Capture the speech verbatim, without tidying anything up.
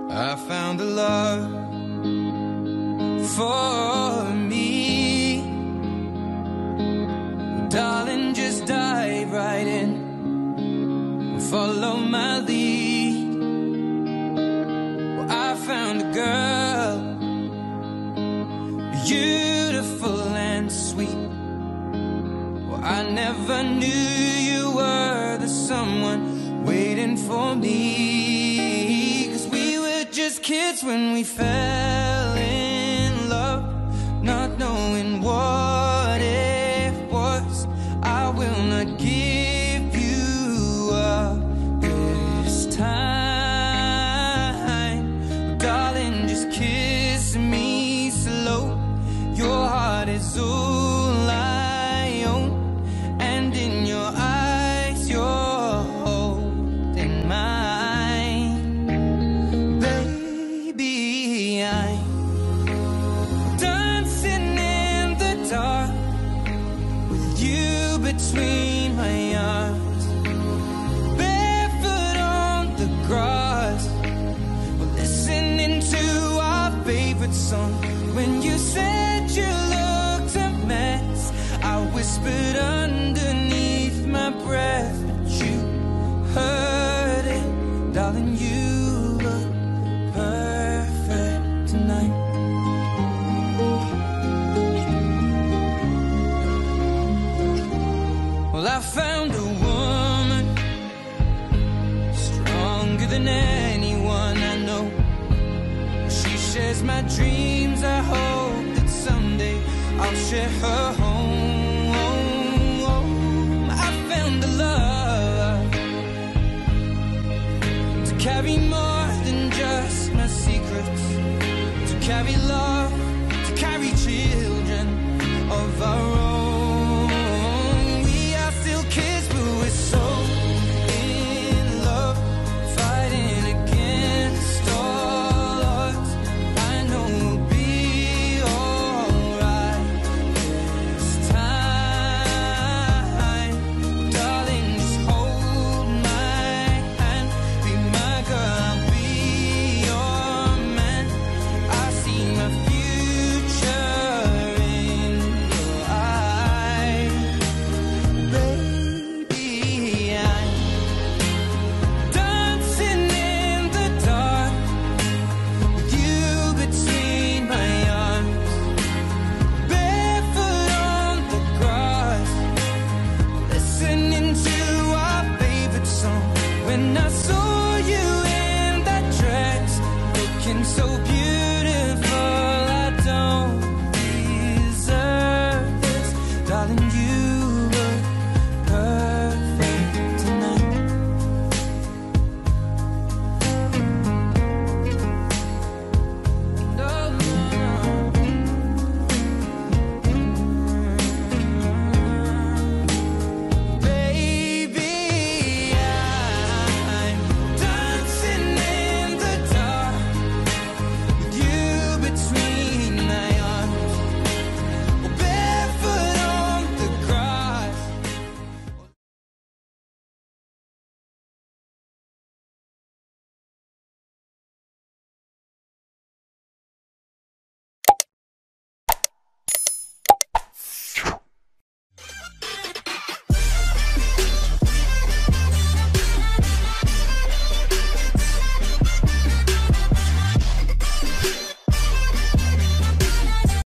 I found a love for me. Darling, just dive right in, follow my lead. Well, I found a girl, beautiful and sweet. Well, I never knew you were the someone waiting for me. 'Cause we were just kids when we fell in love, not knowing what it was. I will not give you up this time. Darling, just kiss me slow. Your heart is all I own, and in your eyes you're holding mine. Baby, I'm dancing in the dark with you between my arms, barefoot on the grass. We're listening to our favorite song. When you said you looked a mess, I whispered underneath my breath, but you heard it. Darling, you look perfect tonight. Well, I found a woman stronger than anyone I know. She shares my dreams. I hope that someday I'll share her home. I found a love to carry more than just my secrets, to carry love, to carry children of our